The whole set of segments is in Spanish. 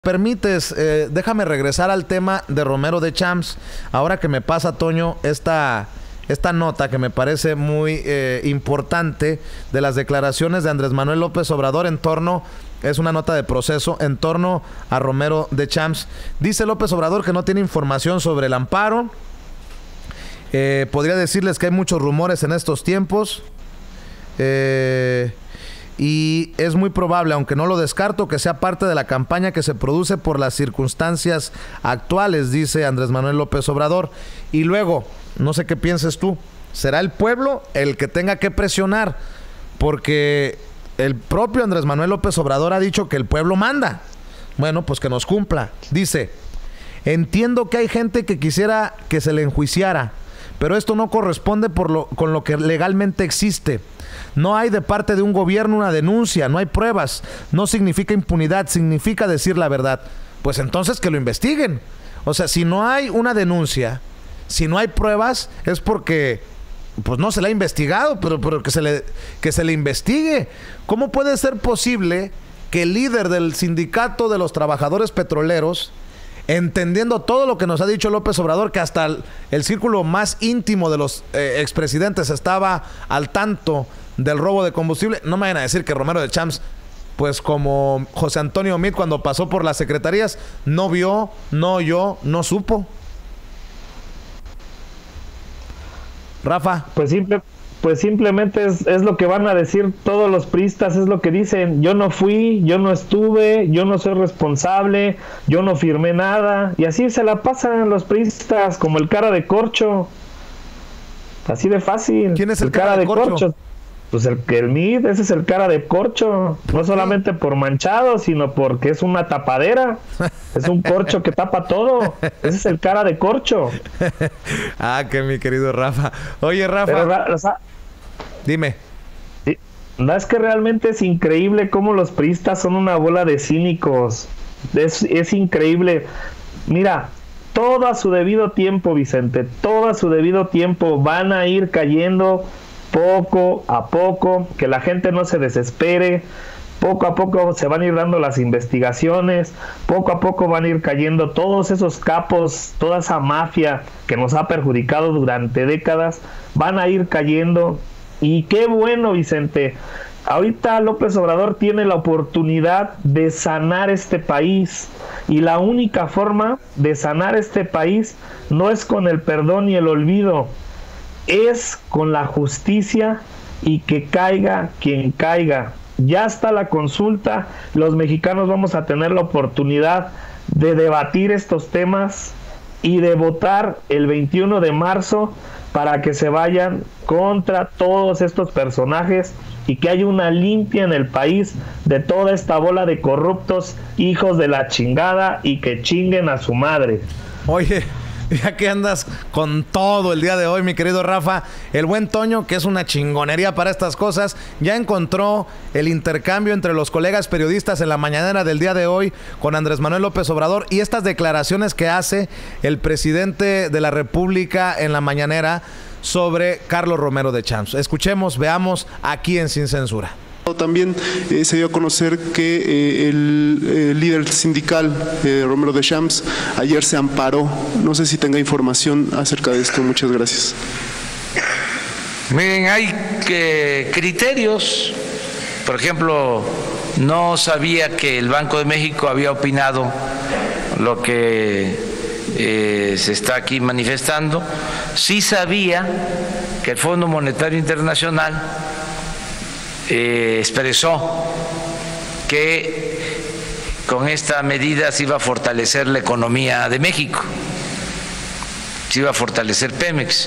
Permites, déjame regresar al tema de Romero de Champs. Ahora que me pasa, Toño, esta nota que me parece muy importante de las declaraciones de Andrés Manuel López Obrador en torno, es una nota de proceso, en torno a Romero de Champs. Dice López Obrador que no tiene información sobre el amparo. Podría decirles que hay muchos rumores en estos tiempos. Y es muy probable, aunque no lo descarto, que sea parte de la campaña que se produce por las circunstancias actuales, dice Andrés Manuel López Obrador. Y luego, no sé qué pienses tú, será el pueblo el que tenga que presionar, porque el propio Andrés Manuel López Obrador ha dicho que el pueblo manda. Bueno, pues que nos cumpla. Dice: entiendo que hay gente que quisiera que se le enjuiciara, pero esto no corresponde con lo que legalmente existe. No hay de parte de un gobierno una denuncia, no hay pruebas. No significa impunidad, significa decir la verdad. Pues entonces que lo investiguen. O sea, si no hay una denuncia, si no hay pruebas, es porque pues no se le ha investigado, pero que se le investigue. ¿Cómo puede ser posible que el líder del sindicato de los trabajadores petroleros, entendiendo todo lo que nos ha dicho López Obrador, que hasta el círculo más íntimo de los expresidentes estaba al tanto del robo de combustible, no me vayan a decir que Romero de Champs, pues como José Antonio Meade cuando pasó por las secretarías, no vio, no oyó, no supo? Rafa. Pues simplemente es lo que van a decir todos los priistas, es lo que dicen: yo no fui, yo no estuve, yo no soy responsable, yo no firmé nada, y así se la pasan los priistas, como el cara de corcho, así de fácil. ¿Quién es el cara de corcho? Pues el Meade, ese es el cara de corcho, no solamente por manchado, sino porque es una tapadera, es un corcho que tapa todo, ese es el cara de corcho. Ah, que mi querido Rafa. Oye, Rafa. Pero, dime. No, es que realmente es increíble cómo los priistas son una bola de cínicos. Es increíble. Mira, todo a su debido tiempo, Vicente, todo a su debido tiempo van a ir cayendo poco a poco, que la gente no se desespere. Poco a poco se van a ir dando las investigaciones, poco a poco van a ir cayendo todos esos capos, toda esa mafia que nos ha perjudicado durante décadas, van a ir cayendo. Y qué bueno, Vicente, ahorita López Obrador tiene la oportunidad de sanar este país, y la única forma de sanar este país no es con el perdón y el olvido, es con la justicia, y que caiga quien caiga. Ya está la consulta, los mexicanos vamos a tener la oportunidad de debatir estos temas y de votar el 21 de marzo para que se vayan contra todos estos personajes y que haya una limpia en el país de toda esta bola de corruptos hijos de la chingada, y que chinguen a su madre. Oye, ya que andas con todo el día de hoy, mi querido Rafa, el buen Toño, que es una chingonería para estas cosas, ya encontró el intercambio entre los colegas periodistas en la mañanera del día de hoy con Andrés Manuel López Obrador, y estas declaraciones que hace el presidente de la República en la mañanera sobre Carlos Romero de Champs. Escuchemos, veamos aquí en Sin Censura. También se dio a conocer que el líder sindical, Romero de Champs, ayer se amparó. No sé si tenga información acerca de esto. Muchas gracias. Miren, hay criterios. Por ejemplo, no sabía que el Banco de México había opinado lo que se está aquí manifestando. Sí sabía que el Fondo Monetario Internacional expresó que con esta medida se iba a fortalecer la economía de México, se iba a fortalecer Pemex.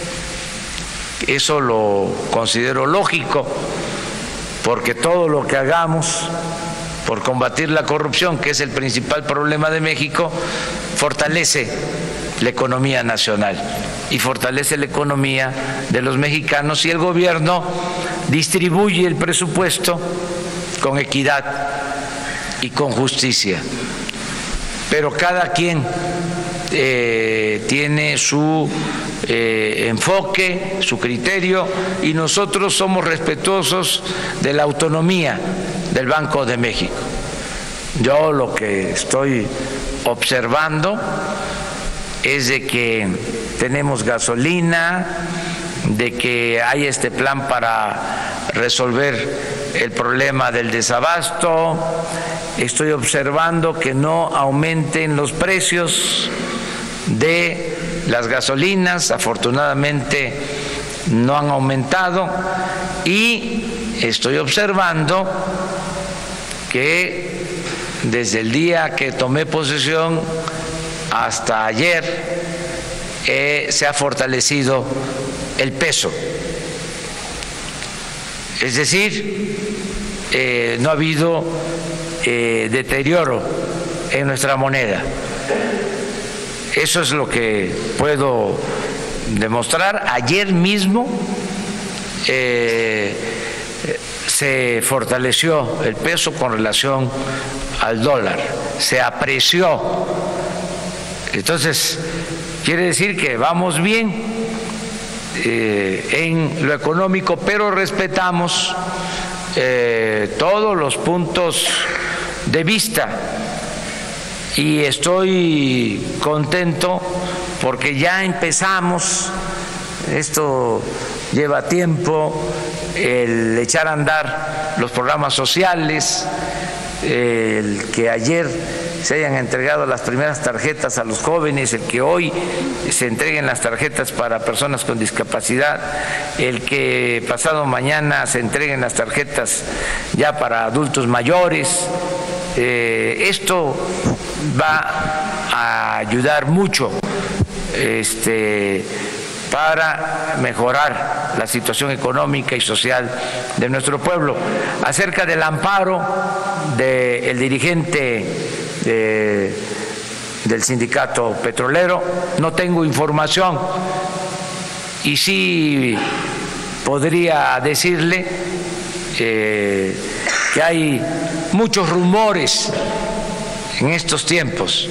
Eso lo considero lógico, porque todo lo que hagamos por combatir la corrupción, que es el principal problema de México, fortalece la economía nacional y fortalece la economía de los mexicanos, y el gobierno distribuye el presupuesto con equidad y con justicia. Pero cada quien tiene su enfoque, su criterio, y nosotros somos respetuosos de la autonomía del Banco de México. Yo lo que estoy observando es de que tenemos gasolina, de que hay este plan para resolver el problema del desabasto. Estoy observando que no aumenten los precios de las gasolinas, afortunadamente no han aumentado, y estoy observando que desde el día que tomé posesión hasta ayer se ha fortalecido el peso. Es decir, no ha habido deterioro en nuestra moneda. Eso es lo que puedo demostrar. Ayer mismo se fortaleció el peso con relación al dólar, se apreció. Entonces, quiere decir que vamos bien en lo económico, pero respetamos todos los puntos de vista, y estoy contento porque ya empezamos. Esto lleva tiempo, el echar a andar los programas sociales, el que ayer se hayan entregado las primeras tarjetas a los jóvenes, el que hoy se entreguen las tarjetas para personas con discapacidad, el que pasado mañana se entreguen las tarjetas ya para adultos mayores. Esto va a ayudar mucho para mejorar la situación económica y social de nuestro pueblo. Acerca del amparo del dirigente del sindicato petrolero, no tengo información, y sí podría decirle que hay muchos rumores en estos tiempos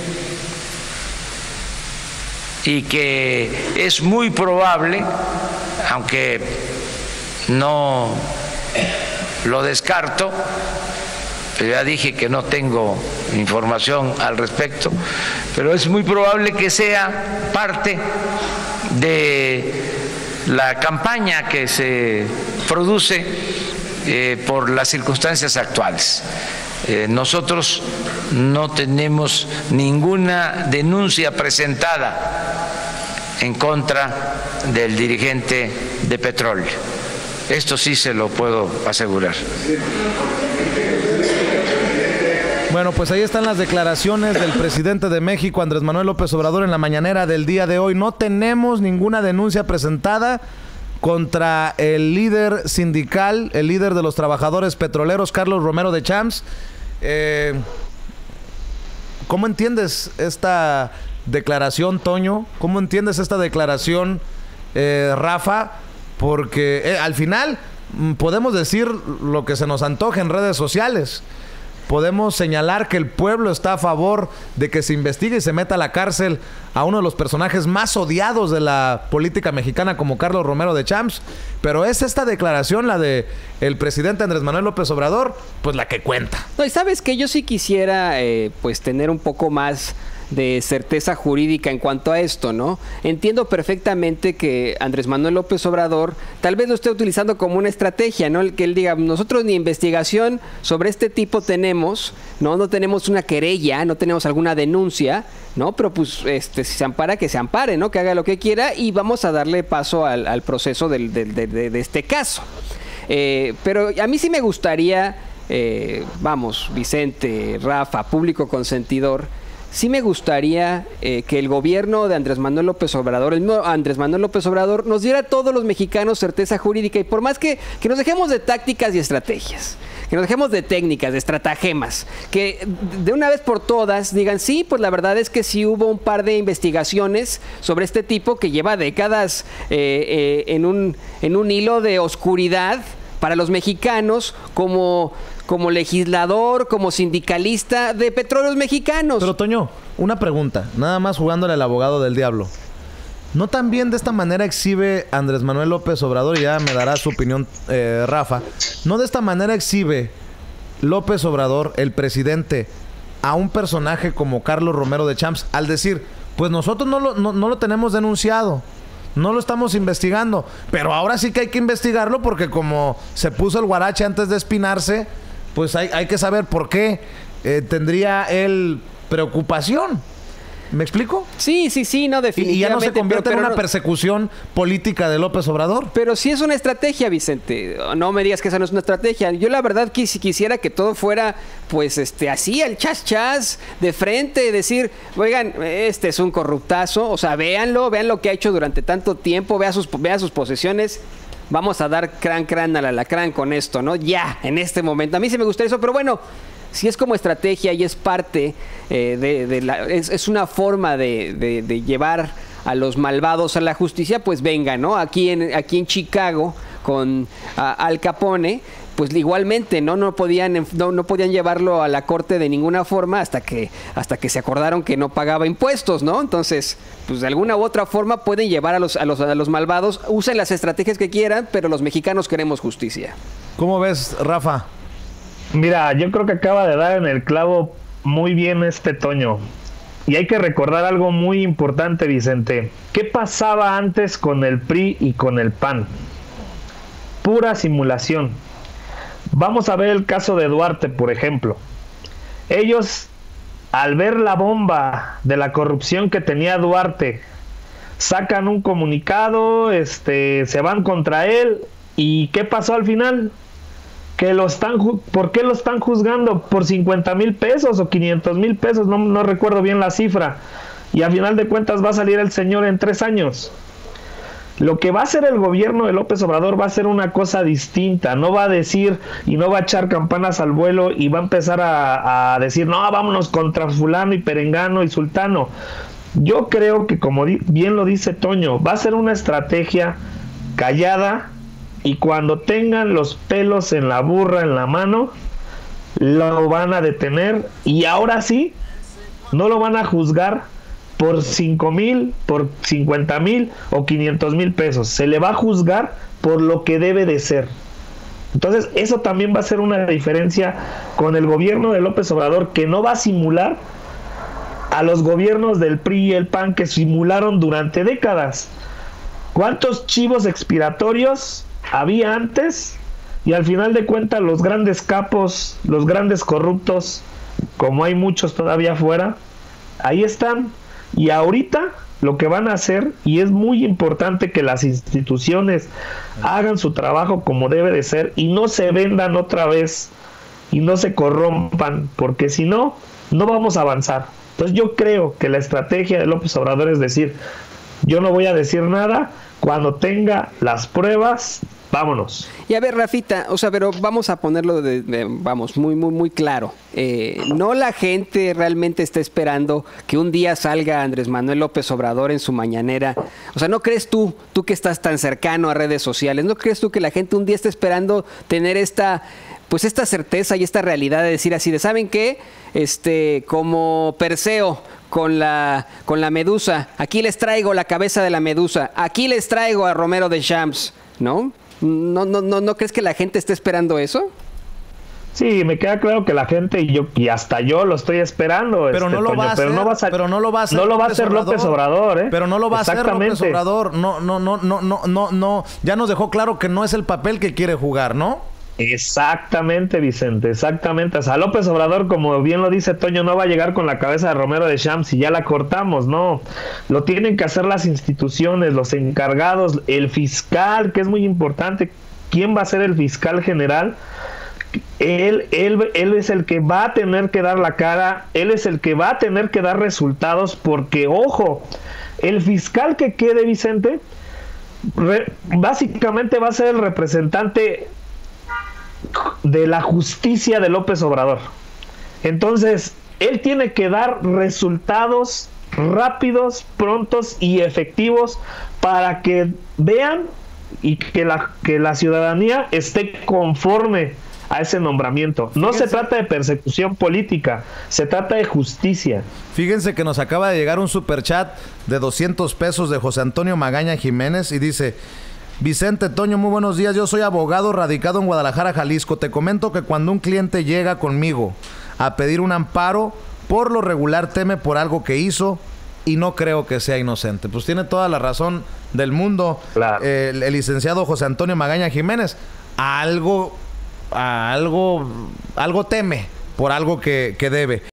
y que es muy probable, aunque no lo descarto, pero ya dije que no tengo información al respecto, pero es muy probable que sea parte de la campaña que se produce por las circunstancias actuales. Nosotros no tenemos ninguna denuncia presentada en contra del dirigente de petróleo. Esto sí se lo puedo asegurar. Bueno, pues ahí están las declaraciones del presidente de México, Andrés Manuel López Obrador, en la mañanera del día de hoy. No tenemos ninguna denuncia presentada contra el líder sindical, el líder de los trabajadores petroleros, Carlos Romero de Champs. ¿Cómo entiendes esta declaración, Toño? ¿Cómo entiendes esta declaración, Rafa? Porque al final podemos decir lo que se nos antoje en redes sociales. Podemos señalar que el pueblo está a favor de que se investigue y se meta a la cárcel a uno de los personajes más odiados de la política mexicana, como Carlos Romero de Champs. Pero es esta declaración, la de el presidente Andrés Manuel López Obrador, pues la que cuenta. No, y sabes que yo sí quisiera pues tener un poco más de certeza jurídica en cuanto a esto, ¿no? Entiendo perfectamente que Andrés Manuel López Obrador tal vez lo esté utilizando como una estrategia, ¿no? El que él diga, nosotros ni investigación sobre este tipo tenemos, no tenemos una querella, no tenemos alguna denuncia, ¿no? Pero pues si se ampara, que se ampare, ¿no? Que haga lo que quiera, y vamos a darle paso al proceso de este caso. Pero a mí sí me gustaría, Vicente, Rafa, público consentidor, sí me gustaría que el gobierno de Andrés Manuel López Obrador, el mismo Andrés Manuel López Obrador, nos diera a todos los mexicanos certeza jurídica, y por más que nos dejemos de tácticas y estrategias, que nos dejemos de técnicas, de estratagemas, que de una vez por todas digan, sí, pues la verdad es que sí hubo un par de investigaciones sobre este tipo que lleva décadas en un hilo de oscuridad para los mexicanos, como legislador, como sindicalista de Petróleos Mexicanos. Pero Toño, una pregunta, nada más jugándole al abogado del diablo. ¿No también de esta manera exhibe Andrés Manuel López Obrador, y ya me dará su opinión Rafa, no de esta manera exhibe López Obrador, el presidente, a un personaje como Carlos Romero de Champs al decir, pues nosotros no lo tenemos denunciado, no lo estamos investigando, pero ahora sí que hay que investigarlo porque como se puso el guarache antes de espinarse, pues hay que saber por qué tendría él preocupación. ¿Me explico? Sí, no, definitivamente. Y ya no se convierte en una persecución política de López Obrador. Pero sí es una estrategia, Vicente. No me digas que esa no es una estrategia. Yo la verdad quisiera que todo fuera, pues, así, al chas, de frente, decir, oigan, este es un corruptazo, o sea, vean lo que ha hecho durante tanto tiempo, vean sus posesiones. Vamos a dar crán al alacrán con esto, ¿no? Ya, en este momento. A mí sí me gustaría eso, pero bueno, si es como estrategia y es parte es una forma de llevar a los malvados a la justicia, pues venga, ¿no? Aquí en Chicago con Al Capone, pues igualmente no podían llevarlo a la corte de ninguna forma hasta que se acordaron que no pagaba impuestos, ¿no? Entonces, pues de alguna u otra forma pueden llevar a los malvados, usen las estrategias que quieran, pero los mexicanos queremos justicia. ¿Cómo ves, Rafa? Mira, yo creo que acaba de dar en el clavo muy bien Toño. Y hay que recordar algo muy importante, Vicente. ¿Qué pasaba antes con el PRI y con el PAN? Pura simulación. Vamos a ver el caso de Duarte, por ejemplo. Ellos, al ver la bomba de la corrupción que tenía Duarte, sacan un comunicado, se van contra él. ¿Y qué pasó al final? ¿Por qué lo están juzgando? ¿Por 50,000 pesos o 500,000 pesos? No recuerdo bien la cifra. Y a final de cuentas va a salir el señor en 3 años. Lo que va a hacer el gobierno de López Obrador va a ser una cosa distinta. No va a decir y no va a echar campanas al vuelo y va a empezar a decir, no, vámonos contra fulano y perengano y sultano. Yo creo que, como bien lo dice Toño, va a ser una estrategia callada. Y cuando tengan los pelos en la burra en la mano, lo van a detener. Y ahora sí, no lo van a juzgar por 5,000, por 50,000 o 500,000 pesos. Se le va a juzgar por lo que debe de ser. Entonces, eso también va a ser una diferencia con el gobierno de López Obrador, que no va a simular a los gobiernos del PRI y el PAN que simularon durante décadas. ¿Cuántos chivos expiatorios había antes? Y al final de cuentas los grandes capos, los grandes corruptos, como hay muchos todavía afuera, ahí están. Y ahorita lo que van a hacer, y es muy importante que las instituciones hagan su trabajo como debe de ser y no se vendan otra vez y no se corrompan, porque si no, no vamos a avanzar. Entonces yo creo que la estrategia de López Obrador es decir, yo no voy a decir nada, cuando tenga las pruebas, vámonos. Y a ver, Rafita, o sea, pero vamos a ponerlo muy claro. No la gente realmente está esperando que un día salga Andrés Manuel López Obrador en su mañanera. O sea, ¿no crees tú que estás tan cercano a redes sociales, no crees tú que la gente un día está esperando tener esta certeza y esta realidad de decir así, de ¿saben qué? Como Perseo con la medusa, aquí les traigo la cabeza de la medusa, aquí les traigo a Romero de Champs, ¿no? ¿No crees que la gente esté esperando eso? Sí, me queda claro que la gente y hasta yo lo estoy esperando. Pero no lo va a hacer. Pero no lo va a hacer López Obrador, ¿eh? Pero no lo va a hacer López Obrador. No. Ya nos dejó claro que no es el papel que quiere jugar, ¿no? Exactamente, Vicente, exactamente. O sea, López Obrador, como bien lo dice Toño, no va a llegar con la cabeza de Romero de Champs y ya la cortamos, no. Lo tienen que hacer las instituciones, los encargados, el fiscal, que es muy importante. ¿Quién va a ser el fiscal general? Él es el que va a tener que dar la cara, él es el que va a tener que dar resultados, porque, ojo, el fiscal que quede, Vicente, básicamente va a ser el representante de la justicia de López Obrador. Entonces, él tiene que dar resultados rápidos, prontos y efectivos para que vean y que la ciudadanía esté conforme a ese nombramiento. No se trata de persecución política, se trata de justicia. Fíjense que nos acaba de llegar un superchat de 200 pesos de José Antonio Magaña Jiménez y dice: Vicente, Toño, muy buenos días. Yo soy abogado radicado en Guadalajara, Jalisco. Te comento que cuando un cliente llega conmigo a pedir un amparo por lo regular teme por algo que hizo y no creo que sea inocente. Pues tiene toda la razón del mundo, Claro. el licenciado José Antonio Magaña Jiménez. Algo teme por algo que debe.